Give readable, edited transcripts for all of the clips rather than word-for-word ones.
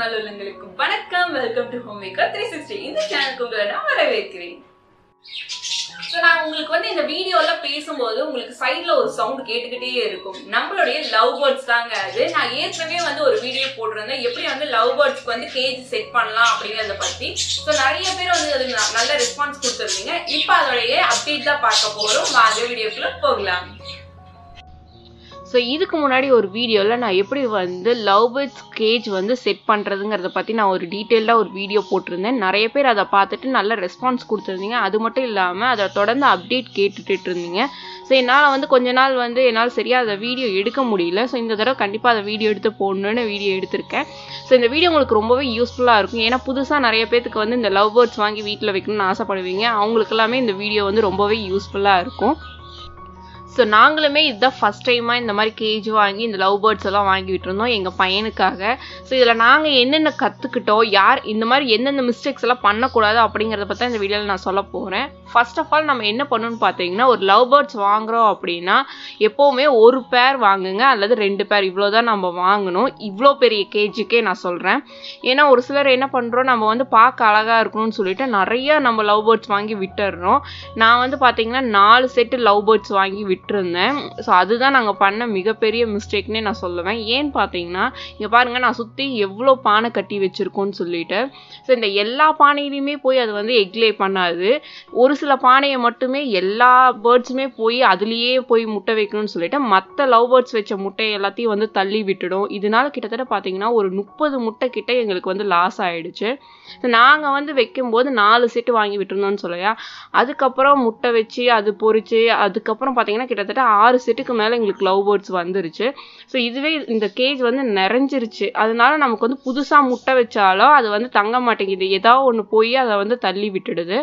நல்லுள்ளங்களுக்கு வணக்கம். Welcome to homemaker 360. இந்த சேனலுக்கு உங்களை நான் வரவேற்கிறேன். நான் உங்களுக்கு இந்த வீடியோல பேசும்போது உங்களுக்கு சைட்ல ஒரு சவுண்ட் கேட்டுக்கிட்டே இருக்கும். நம்மளுடைய லவ் பேர்ட்ஸ் தாங்க அது. நான் ஏற்கனவே ஒரு வீடியோ போட்டிருந்தேன், எப்படி லவ் பேர்ட்ஸ்க்கு கேஜ் செட் பண்ணலாம் அப்படிங்கறத பத்தி. நிறைய பேர் அது நல்ல ரெஸ்பான்ஸ் கொடுத்துருந்தீங்க. இப்போ அதோடைய அப்டேட் தான் பார்க்க போறோம். வாங்க வீடியோக்குள்ள போகலாம். இதுக்கு முன்னாடி ஒரு வீடியோவில் நான் எப்படி லவ் பேர்ட்ஸ் கேஜ் செட் பண்ணுறதுங்கிறத பற்றி நான் ஒரு டீட்டெயில்டாக ஒரு வீடியோ போட்டிருந்தேன். நிறைய பேர் அதை பார்த்துட்டு நல்ல ரெஸ்பான்ஸ் கொடுத்துருந்தீங்க. அது மட்டும் இல்லாமல் அதை தொடர்ந்து அப்டேட் கேட்டுட்டு இருந்தீங்க. என்னால் கொஞ்ச நாள் என்னால் சரியாக அதை வீடியோ எடுக்க முடியல. இந்த தடவை கண்டிப்பாக அதை வீடியோ எடுத்து போடணுன்னு வீடியோ எடுத்திருக்கேன். இந்த வீடியோ உங்களுக்கு ரொம்பவே யூஸ்ஃபுல்லாக இருக்கும். ஏன்னா புதுசாக நிறைய பேருக்கு இந்த லவ் பேர்ட்ஸ் வாங்கி வீட்டில் வைக்கணும்னு ஆசைப்படுவீங்க. அவங்களுக்கு எல்லாமே இந்த வீடியோ ரொம்பவே யூஸ்ஃபுல்லாக இருக்கும். நாங்களுமே இதுதான் ஃபஸ்ட் டைமாக இந்த மாதிரி கேஜ் வாங்கி இந்த லவ் பேர்ட்ஸ் எல்லாம் வாங்கி விட்டுருந்தோம் எங்கள் பையனுக்காக. இதில் நாங்கள் என்னென்ன கற்றுக்கிட்டோம், யார் இந்த மாதிரி எந்தெந்த மிஸ்டேக்ஸ் எல்லாம் பண்ணக்கூடாது அப்படிங்கிறத பற்றி இந்த வீடியோவில் நான் சொல்ல போகிறேன். ஃபர்ஸ்ட் ஆஃப் ஆல் நம்ம என்ன பண்ணணும்னு பார்த்தீங்கன்னா, ஒரு லவ் பேர்ட்ஸ் வாங்குகிறோம் அப்படின்னா எப்போவுமே ஒரு பேர் வாங்குங்க அல்லது 2 பேர், இவ்வளோதான் நம்ம வாங்கணும். இவ்வளோ பெரிய கேஜுக்கே நான் சொல்கிறேன். ஏன்னா ஒரு சிலர் என்ன பண்ணுறோம், நம்ம பார்க்க அழகாக இருக்கணும்னு சொல்லிட்டு நிறைய நம்ம லவ் பேர்ட்ஸ் வாங்கி விட்டுடுறோம். நான் பார்த்தீங்கன்னா 4 செட்டு லவ் பேர்ட்ஸ் வாங்கி விட்டுருந்தேன். அதுதான் நாங்கள் பண்ண மிகப்பெரிய மிஸ்டேக்னே நான் சொல்லுவேன். ஏன்னு பார்த்தீங்கன்னா இங்கே பாருங்க, நான் சுற்றி எவ்வளோ பானை கட்டி வச்சிருக்கோன்னு சொல்லிட்டு. இந்த எல்லா பானையிலையுமே போய் அது எக்லே பண்ணாது. ஒரு சில பானையை மட்டுமே எல்லா பேர்ட்ஸுமே போய் அதுலேயே போய் முட்டை வைக்கணும்னு சொல்லிட்டு மற்ற லவ் பேர்ட்ஸ் வச்ச முட்டை எல்லாத்தையும் தள்ளி விட்டுடும். இதனால கிட்டத்தட்ட பார்த்தீங்கன்னா ஒரு 30 முட்டை கிட்ட எங்களுக்கு லாஸ் ஆயிடுச்சு. நாங்கள் வைக்கும்போது 4 செட்டு வாங்கி விட்டுருந்தோம்னு சொல்லையா, அதுக்கப்புறம் முட்டை வச்சு அது பொறிச்சு அதுக்கப்புறம் பார்த்தீங்கன்னா கிட்டத்தட்ட 6 செட்டுக்கு மேலே எங்களுக்கு லவ் பேர்ட்ஸ் வந்துருச்சு. இதுவே இந்த கேஜ் நிறைஞ்சிருச்சு. அதனால நமக்கு புதுசாக முட்டை வச்சாலும் அது தங்க மாட்டேங்குது. ஏதாவது ஒன்று போய் அதை தள்ளி விட்டுடுது.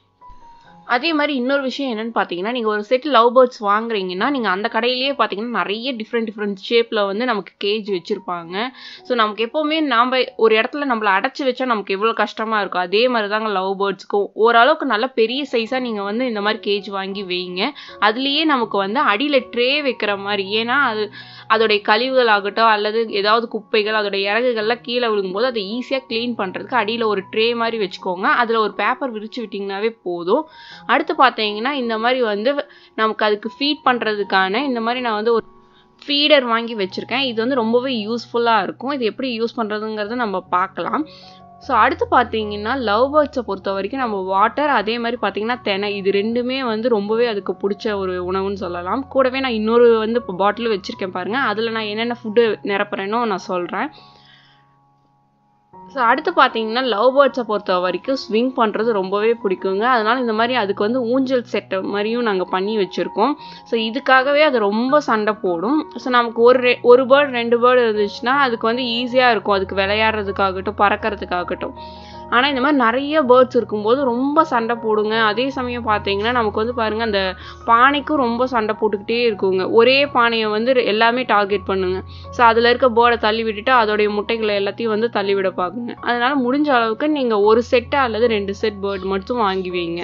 அதே மாதிரி இன்னொரு விஷயம் என்னன்னு பார்த்தீங்கன்னா, நீங்கள் ஒரு செட் லவ் பேர்ட்ஸ் வாங்குறீங்கன்னா நீங்கள் அந்த கடையிலேயே பார்த்தீங்கன்னா நிறைய டிஃப்ரெண்ட் ஷேப்பில் நமக்கு கேஜ் வச்சுருப்பாங்க. நமக்கு எப்போவுமே நாம் ஒரு இடத்துல நம்மளை அடைச்சி வச்சா நமக்கு எவ்வளோ கஷ்டமாக இருக்கும், அதே மாதிரி தாங்க லவ் பேர்ட்ஸ்க்கும். ஓரளவுக்கு நல்ல பெரிய சைஸாக நீங்கள் இந்த மாதிரி கேஜ் வாங்கி வைங்க. அதுலேயே நமக்கு அடியில் ட்ரே வைக்கிற மாதிரி. ஏன்னா அதோடைய கழிவுகள் ஆகட்டும் அல்லது ஏதாவது குப்பைகள் அதோடைய இறகுகள்லாம் கீழே விழுங்கும்போது அதை ஈஸியாக க்ளீன் பண்ணுறதுக்கு அடியில் ஒரு ட்ரே மாதிரி வச்சுக்கோங்க. அதில் ஒரு பேப்பர் விரிச்சு விட்டிங்கனாவே போதும். அடுத்து பார்த்தீங்கன்னா இந்த மாதிரி நமக்கு அதுக்கு ஃபீட் பண்ணுறதுக்கான இந்த மாதிரி நான் ஒரு ஃபீடர் வாங்கி வச்சுருக்கேன். இது ரொம்பவே யூஸ்ஃபுல்லாக இருக்கும். இது எப்படி யூஸ் பண்ணுறதுங்கிறத நம்ம பார்க்கலாம். அடுத்து பார்த்தீங்கன்னா லவ் பேர்ட்ஸை பொறுத்த வரைக்கும் நம்ம வாட்டர், அதே மாதிரி பார்த்தீங்கன்னா தெனை, இது ரெண்டுமே ரொம்பவே அதுக்கு பிடிச்ச ஒரு உணவுன்னு சொல்லலாம். கூடவே நான் இன்னொரு இப்போ பாட்டில் வச்சுருக்கேன் பாருங்கள். அதில் நான் என்னென்ன ஃபுட்டு நிரப்புறேனோ நான் சொல்கிறேன். அடுத்து பார்த்தீங்கன்னா லவ் பேர்ட்ஸை பொறுத்த வரைக்கும் ஸ்விங் பண்ணுறது ரொம்பவே பிடிக்குங்க. அதனால் இந்த மாதிரி அதுக்கு ஊஞ்சல் செட் மாதிரியும் நாங்கள் பண்ணி வச்சுருக்கோம். இதுக்காகவே அது ரொம்ப சண்டை போடும். நமக்கு ஒரு பேர்டு 2 பேர்டு இருந்துச்சுன்னா அதுக்கு ஈஸியாக இருக்கும், அதுக்கு விளையாடுறதுக்காகட்டும் பறக்கிறதுக்காகட்டும். ஆனால் இந்த மாதிரி நிறைய பேர்ட்ஸ் இருக்கும்போது ரொம்ப சண்டை போடுங்க. அதே சமயம் பார்த்தீங்கன்னா நமக்கு பாருங்கள், அந்த பானைக்கும் ரொம்ப சண்டை போட்டுக்கிட்டே இருக்குங்க. ஒரே பானையை எல்லாமே டார்கெட் பண்ணுங்க. அதில் இருக்க பேர்டை தள்ளி விட்டுட்டு அதோடைய முட்டைகளை எல்லாத்தையும் தள்ளி விட பார்க்குங்க. அதனால் முடிஞ்ச அளவுக்கு நீங்கள் ஒரு செட்டு அல்லது 2 செட் பேர்டு மட்டும் வாங்கி வைங்க.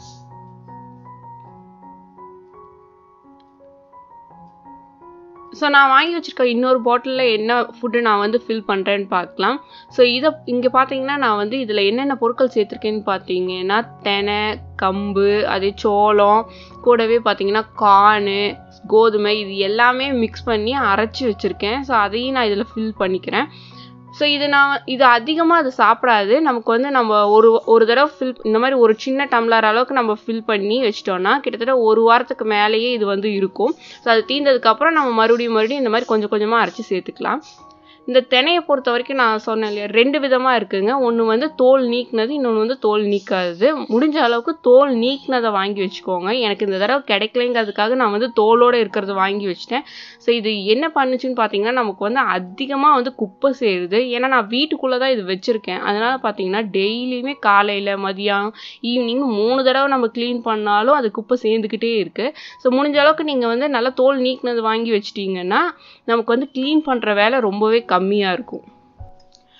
நான் வாங்கி வச்சுருக்க இன்னொரு பாட்டிலில் என்ன ஃபுட்டு நான் ஃபில் பண்ணுறேன்னு பார்க்கலாம். இங்கே பார்த்தீங்கன்னா நான் இதில் என்னென்ன பொருட்கள் சேர்த்துருக்கேன்னு பார்த்தீங்கன்னா தெனை, கம்பு, அதே சோளம், கூடவே பார்த்தீங்கன்னா கார்னு, கோதுமை, இது எல்லாமே மிக்ஸ் பண்ணி அரைச்சி வச்சுருக்கேன். அதையும் நான் இதில் ஃபில் பண்ணிக்கிறேன். இது அதிகமாக அது சாப்பிடாது. நமக்கு நம்ம ஒரு தடவை இந்த மாதிரி ஒரு சின்ன டம்ளர் அளவுக்கு நம்ம ஃபில் பண்ணி வச்சிட்டோம்னா கிட்டத்தட்ட 1 வாரத்துக்கு மேலேயே இது இருக்கும். அது தீர்ந்ததுக்கப்புறம் நம்ம மறுபடியும் இந்த மாதிரி கொஞ்சம் கொஞ்சமாக அரைச்சி சேர்த்துக்கலாம். இந்த தெனையை பொறுத்த வரைக்கும் நான் சொன்னேன் இல்லையா, 2 விதமாக இருக்குங்க. ஒன்று தோல் நீக்கினது, இன்னொன்று தோல் நீக்காது. முடிஞ்ச அளவுக்கு தோல் நீக்கினதை வாங்கி வச்சுக்கோங்க. எனக்கு இந்த தடவை கிடைக்கலைங்கிறதுக்காக நான் தோலோடு இருக்கிறத வாங்கி வச்சிட்டேன். இது என்ன பண்ணுச்சுன்னு பார்த்தீங்கன்னா நமக்கு அதிகமாக குப்பை சேருது. ஏன்னா நான் வீட்டுக்குள்ளே தான் இது வச்சுருக்கேன். அதனால் பார்த்தீங்கன்னா டெய்லியுமே காலையில் மதியம் ஈவினிங் 3 தடவை நம்ம க்ளீன் பண்ணாலும் அது குப்பை சேர்ந்துக்கிட்டே இருக்குது. முடிஞ்ச அளவுக்கு நீங்கள் நல்லா தோல் நீக்கினது வாங்கி வச்சிட்டிங்கன்னா நமக்கு க்ளீன் பண்ணுற வேலை ரொம்பவே கம்மியாக இருக்கும்.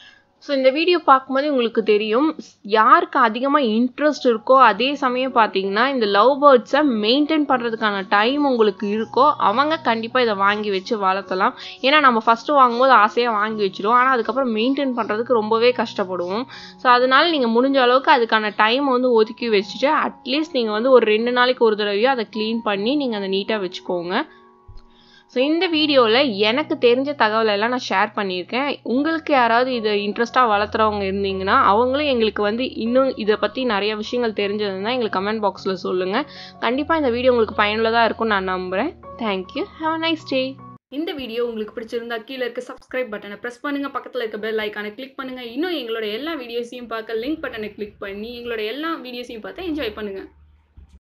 ஸோ இந்த வீடியோ பார்க்கும்போது உங்களுக்கு தெரியும் யாருக்கு அதிகமாக இன்ட்ரெஸ்ட் இருக்கோ, அதே சமயம் பார்த்தீங்கன்னா இந்த லவ் பேர்ட்ஸை மெயின்டைன் பண்ணுறதுக்கான டைம் உங்களுக்கு இருக்கோ அவங்க கண்டிப்பாக இதை வாங்கி வச்சு வளர்த்தலாம். ஏன்னா நம்ம ஃபஸ்ட்டு வாங்கும்போது ஆசையாக வாங்கி வச்சிடுவோம், ஆனால் அதுக்கப்புறம் மெயின்டைன் பண்ணுறதுக்கு ரொம்பவே கஷ்டப்படுவோம். ஸோ அதனால நீங்கள் முடிஞ்ச அளவுக்கு அதுக்கான டைம் வந்து ஒதுக்கி வச்சுட்டு அட்லீஸ்ட் நீங்கள் வந்து ஒரு 2 நாளைக்கு ஒரு தடவையோ அதை க்ளீன் பண்ணி நீங்கள் அதை நீட்டாக வச்சுக்கோங்க. ஸோ இந்த வீடியோவில் எனக்கு தெரிஞ்ச தகவல் எல்லாம் நான் ஷேர் பண்ணியிருக்கேன். உங்களுக்கு யாராவது இதை இன்ட்ரெஸ்ட்டாக வளர்த்துறவங்க இருந்தீங்கன்னா அவங்களும் எங்களுக்கு வந்து இன்னும் இதை பற்றி நிறைய விஷயங்கள் தெரிஞ்சதுன்னா எங்களுக்கு கமெண்ட் பாக்ஸில் சொல்லுங்கள். கண்டிப்பாக இந்த வீடியோ உங்களுக்கு பயனுள்ளதாக இருக்கும்னு நான் நம்புகிறேன். Thank you. Have a nice day. இந்த வீடியோ உங்களுக்கு பிடிச்சிருந்தா கீழே இருக்க சப்ஸ்கிரைப் பட்டனை ப்ரெஸ் பண்ணுங்கள், பக்கத்தில் இருக்க பெல் ஐக்கானை கிளிக் பண்ணுங்கள். இன்னும் எங்களோட எல்லா வீடியோஸையும் பார்க்க லிங்க் பட்டனை கிளிக் பண்ணி எங்களோட எல்லா வீடியோஸையும் பார்த்து என்ஜாய் பண்ணுங்கள்.